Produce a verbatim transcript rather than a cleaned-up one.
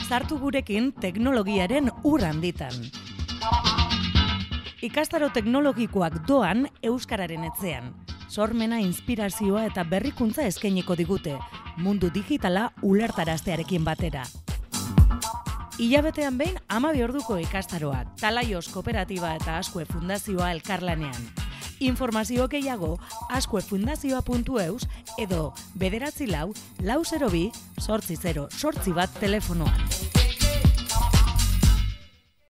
Zartu gurekin teknologiaren ur handitan. Ikastaro teknologikoak doan Euskararen etxean. Sormena, inspirazioa eta berrikuntza eskainiko digute, mundu digitala ulertaraztearekin batera. Hilabetean behin hamabi orduko ikastaroak, Talaios Kooperatiba eta Azkue Fundazioa elkarlanean. Informazio gehiago azkuefundazioa puntu eus edo bederatzi lau, lau zero bi, zortzi zero, zortzi bat telefonoan.